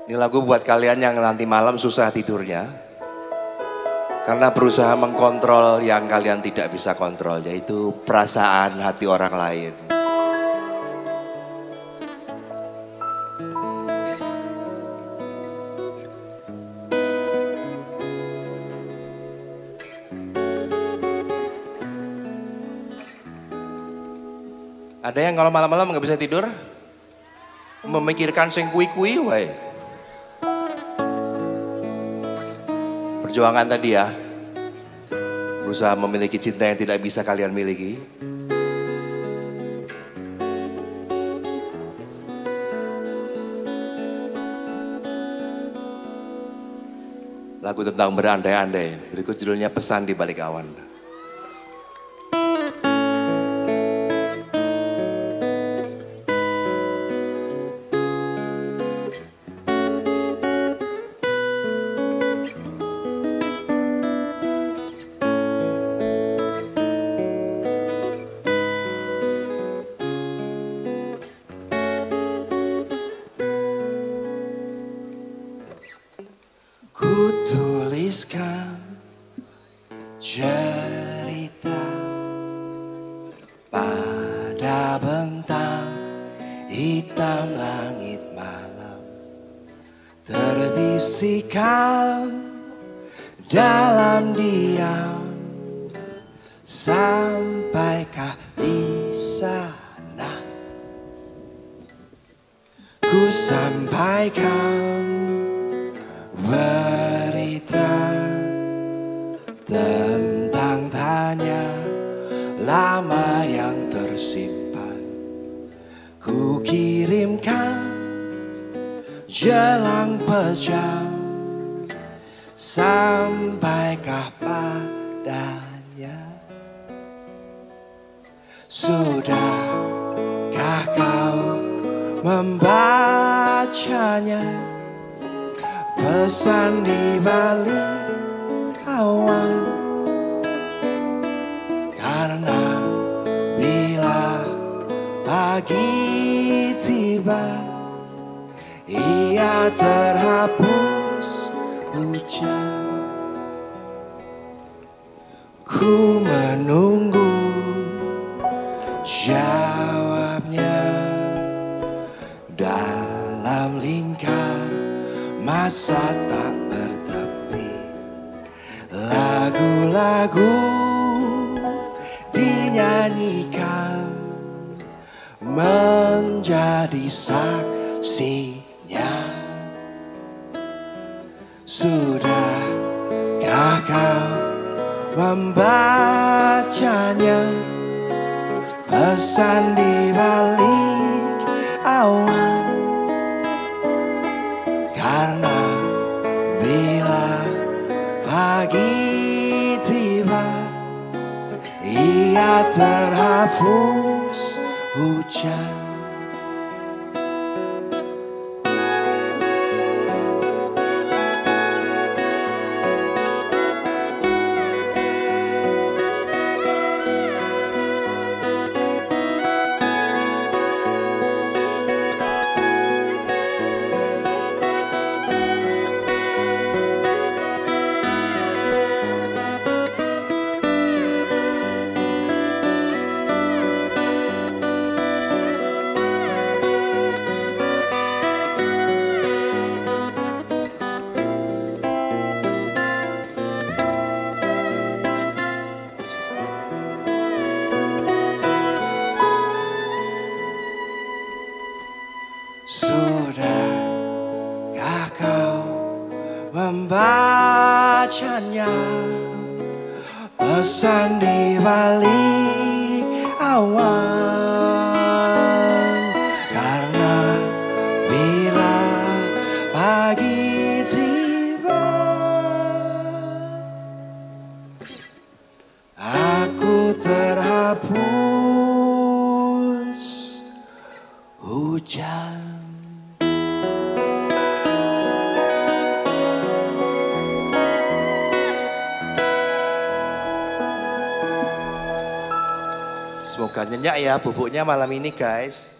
Ini lagu buat kalian yang nanti malam susah tidurnya. Karena berusaha mengkontrol yang kalian tidak bisa kontrol, yaitu perasaan hati orang lain. Ada yang kalau malam-malam nggak bisa tidur? Memikirkan sing kui-kui wae. Perjuangan tadi ya. Berusaha memiliki cinta yang tidak bisa kalian miliki. Lagu tentang berandai-andai. Berikut judulnya Pesan di Balik Awan. Ku tuliskan cerita pada bentang hitam langit malam, terbisikan dalam diam. Sampaikah di sana ku sampaikan berita tentang tanya lama yang tersimpan. Ku kirimkan jelang pejam. Sampaikah padanya? Sudahkah kau membacanya? Pesan di balik awan. Karena bila pagi tiba, ia terhapus hujan. Ku menunggu jawabnya dalam lingkar masa tak bertepi. Lagu-lagu dinyanyikan menjadi saksinya. Sudahkah kau membacanya? Pesan di balik awan. Karena bila pagi tiba, ia terhapus hujan. Sudahkah kau membacanya? Pesan di balik awan. Karena bila pagi tiba, aku terhapus hujan. Semoga nyenyak ya bubuknya malam ini guys.